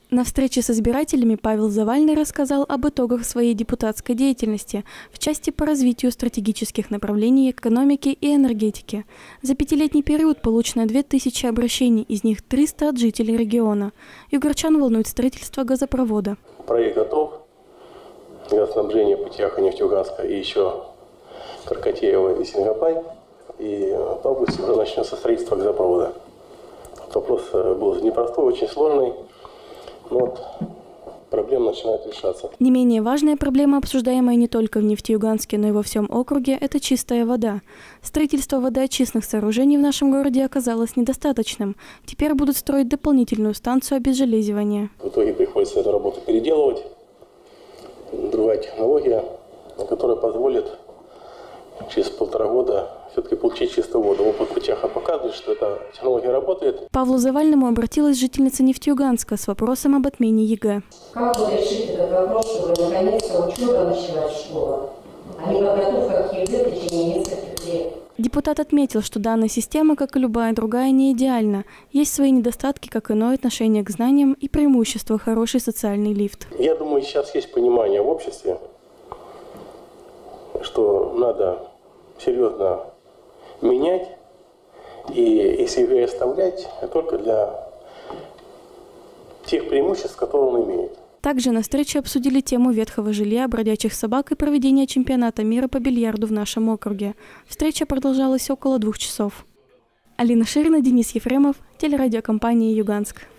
На встрече с избирателями Павел Завальный рассказал об итогах своей депутатской деятельности в части по развитию стратегических направлений экономики и энергетики. За пятилетний период получено 2000 обращений, из них 300 от жителей региона. Югорчан волнует строительство газопровода. Проект готов. Газоснабжение Путяха-Нефтеюганска и еще Каркатеева и Сингапай. И в августе уже начнется строительство газопровода. Вопрос был непростой, очень сложный. Но вот проблема начинает решаться. Не менее важная проблема, обсуждаемая не только в Нефтеюганске, но и во всем округе, это чистая вода. Строительство водоочистных сооружений в нашем городе оказалось недостаточным. Теперь будут строить дополнительную станцию обезжелезивания. В итоге приходится эту работу переделывать. Другая технология, которая позволит через 1,5 года все-таки получить чистую воду. Опыт Путяха показывает, что эта технология работает. К Павлу Завальному обратилась жительница Нефтеюганска с вопросом об отмене ЕГЭ. Как вы решите этот вопрос, чтобы наконец-то учеба началась школа, а не подготовка к ЕГЭ в течение нескольких лет? Депутат отметил, что данная система, как и любая другая, не идеальна. Есть свои недостатки, как иное отношение к знаниям и преимущество хороший социальный лифт. Я думаю, сейчас есть понимание в обществе, что надо серьезно менять, и если ЕГЭ оставлять, только для тех преимуществ, которые он имеет. Также на встрече обсудили тему ветхого жилья, бродячих собак и проведения чемпионата мира по бильярду в нашем округе. Встреча продолжалась около 2 часов. Алина Ширина, Денис Ефремов, телерадиокомпания «Юганск».